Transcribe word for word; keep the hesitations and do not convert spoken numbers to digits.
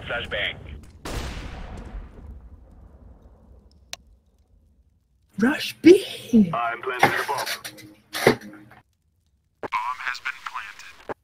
flashbang. Rush B. I'm planting the bomb. Bomb has been planted.